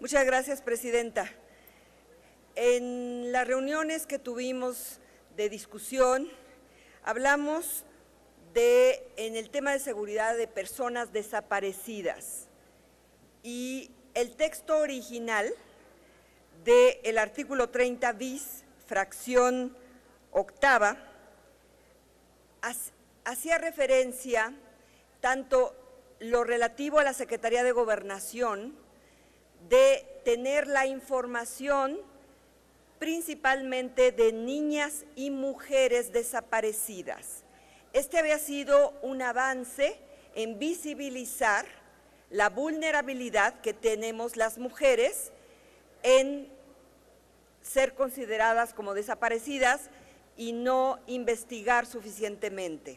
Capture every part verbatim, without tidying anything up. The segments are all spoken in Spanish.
Muchas gracias, presidenta. En las reuniones que tuvimos de discusión, hablamos de, en el tema de seguridad de personas desaparecidas, y el texto original del artículo treinta bis, fracción octava, hacía referencia tanto lo relativo a la Secretaría de Gobernación de tener la información principalmente de niñas y mujeres desaparecidas. Este había sido un avance en visibilizar la vulnerabilidad que tenemos las mujeres en ser consideradas como desaparecidas y no investigar suficientemente.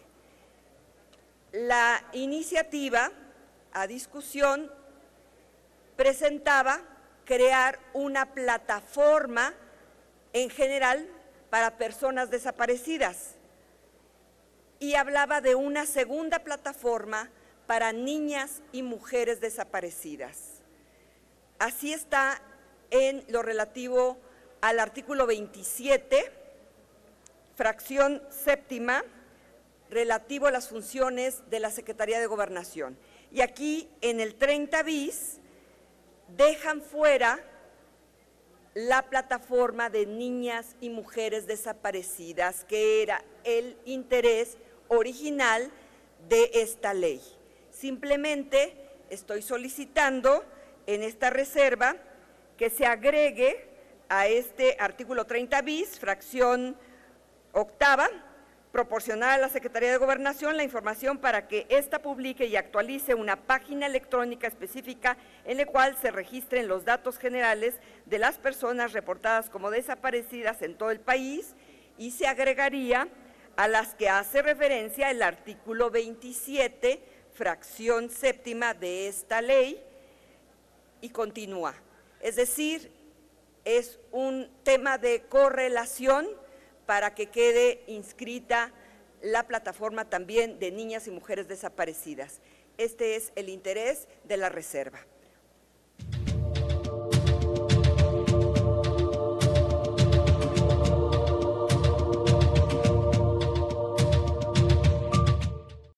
La iniciativa a discusión presentaba crear una plataforma en general para personas desaparecidas y hablaba de una segunda plataforma para niñas y mujeres desaparecidas. Así está en lo relativo al artículo veintisiete, fracción séptima, relativo a las funciones de la Secretaría de Gobernación. Y aquí, en el treinta bis, dejan fuera la plataforma de niñas y mujeres desaparecidas, que era el interés original de esta ley. Simplemente estoy solicitando en esta reserva que se agregue a este artículo treinta bis, fracción octava, proporcionar a la Secretaría de Gobernación la información para que ésta publique y actualice una página electrónica específica en la cual se registren los datos generales de las personas reportadas como desaparecidas en todo el país, y se agregaría a las que hace referencia el artículo veintisiete, fracción séptima de esta ley, y continúa. Es decir, es un tema de correlación para que quede inscrita la plataforma también de niñas y mujeres desaparecidas. Este es el interés de la reserva.